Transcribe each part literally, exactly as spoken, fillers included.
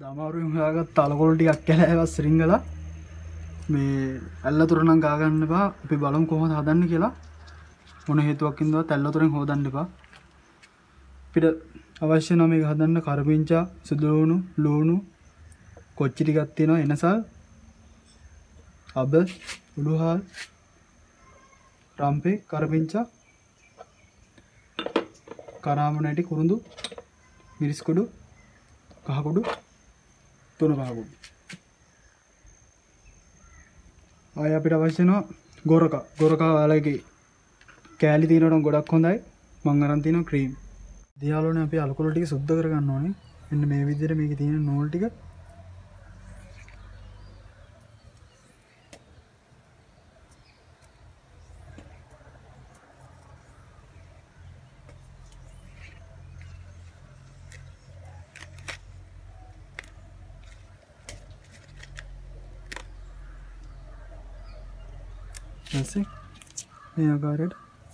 අමාරුවෙන් හොයාගත්ත අලකොල ටිකක් කැලෑවස් රිංගලා මේ ඇල්ලතුර නම් ගා ගන්න එපා. අපි බලමු කොහොමද හදන්නේ කියලා. මොන හේතුවක් හින්දාවත් ඇල්ලතුරෙන් හොදන්න එපා. අපිට අවශ්‍ය නම් මේක හදන්න කරපිංචා, සුදු ලුණු, ලුණු, කොච්චි ටිකක් තියෙනවා, එනසල්, අබ, උළුහාල්, රම්පේ, කරපිංචා, කරාම නැටි, කුරුඳු, මිරිස් කුඩු, කහ කුඩු, තුන පහ කුඩු. ආය අපිට අවශ්‍ය වෙනවා ගොරකා. ගොරකා ඔයාලගේ කෑලි තියෙනවා නම් ගොඩක් හොඳයි. මම අරන් තියෙනවා ක්‍රීම්. දියාලෝනේ අපි අලකොල ටික සුද්ධ කරගන්න ඕනේ. මෙන්න මේ විදිහට මේකේ තියෙන නූල් ටික ऐसे මේ ආකාරයට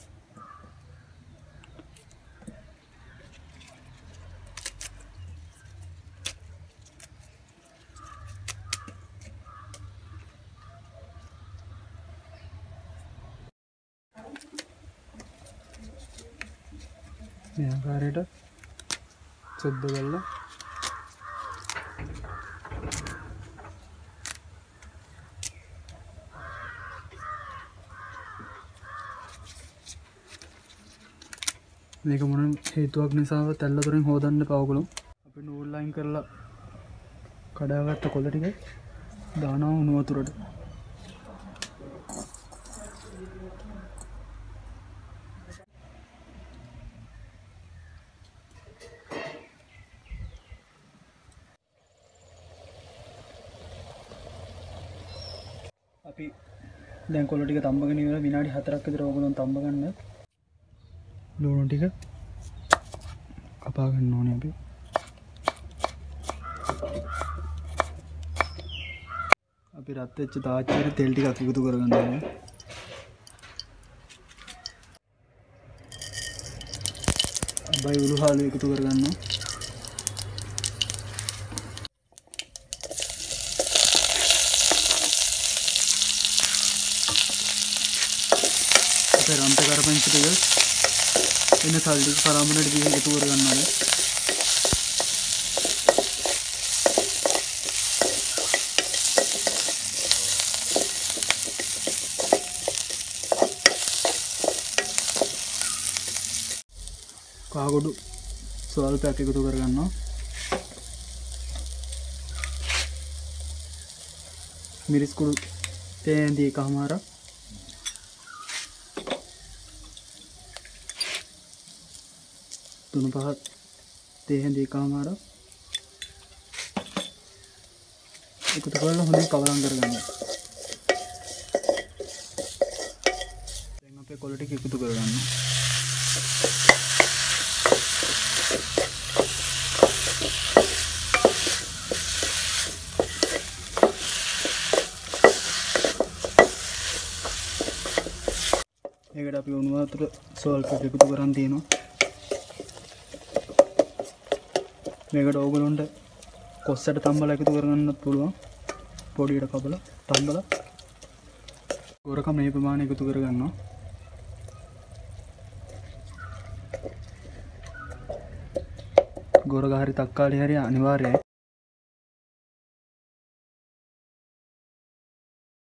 මේ ආකාරයට සුද්ධ කරලා මේක මොන හේතුවක් නිසාවත් ඇල්ලතුරෙන් හොදන්න එපා ඔයගොල්ලෝ. අපි නූල් ලයින් කරලා කඩාගත්ත කොළ ටික දානවා උණු වතුරට. අපි දැන් කොළ ටික තඹගෙන ඉවර විනාඩි හතරක් විතර ඔයගොල්ලෝ තඹ ගන්න. ලුණු ටික කපා ගන්න ඕනේ අපි. අපි රත් වෙච්ච තාච්චියට තෙල් ටිකක් එකතු කරගන්න ඕනේ. අබයි උළුහාලු එකතු කරගන්නවා. අපේ රන්ත කරපංච ටික එන සල්ලි කරාමනට ගිහින් එකතු කරගන්න ඕනේ. කහගොඩු ස්වල්පයක් එකතු කරගන්නවා. මිරිස් කුඩු තේන්දී එකමාරක්. තුන පහක් තේ හැඳි එකමාරක් එකතු කරලා හොඳින් කවරම් කරගන්න. දැන් අපේ කොළ ටික එකතු කරගන්න. ඒකට අපි උණු වතුර සල්ෆර් එකතු කරන් තියෙනවා. මේකට ඕගොල්ලන්ට කොස්සට තම්බලා එකතු කරගන්නත් පුළුවන්. පොඩියට කපලා තම්බලා ගොරකම මේ ප්‍රමාණය එකතු කරගන්නවා. ගොරක හරි තක්කාලි හරි අනිවාර්යයි.